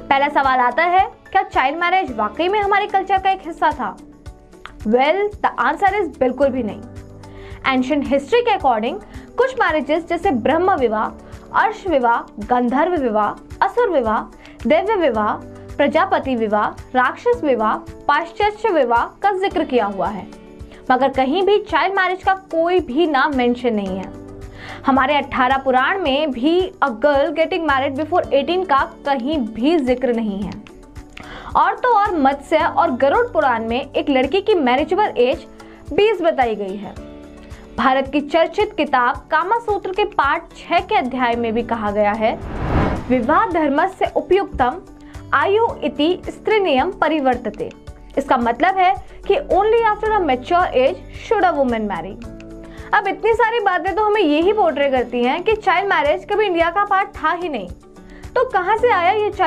पहला सवाल आता है, क्या चाइल्ड मैरिज वाकई में हमारे कल्चर का एक हिस्सा था? वेल, द आंसर इज बिल्कुल भी नहीं। एंशिएंट हिस्ट्री के अकॉर्डिंग कुछ मैरिजेस जैसे ब्रह्म विवाह, अर्श विवाह, गंधर्व विवाह, असुर विवाह, दैव्य विवाह, प्रजापति विवाह, राक्षस विवाह, पाश्चात्य विवाह का जिक्र किया हुआ है, मगर कहीं भी चाइल्ड मैरिज का कोई भी नाम मेंशन नहीं है। हमारे 18 पुराण में भी a girl getting married before 18 का कहीं भी जिक्र नहीं है। और तो और मत्स्य और गरुड़ पुराण में एक लड़की की मैरिजेबल एज 20 बताई गई है। भारत की चर्चित किताब कामसूत्र के पाठ 6 के अध्याय में भी कहा गया है, विवाह धर्मस्य उपयुक्तम आयु इति स्त्रीनियम परिवर्तते। इसका मतलब है कि only after a mature age should a woman marry. अब इतनी सारी बातें तो हमें यही पोर्ट्रे करती हैं कि चाइल्ड मैरिज कभी इंडिया का पार्ट था ही नहीं, तो कहां से आया ये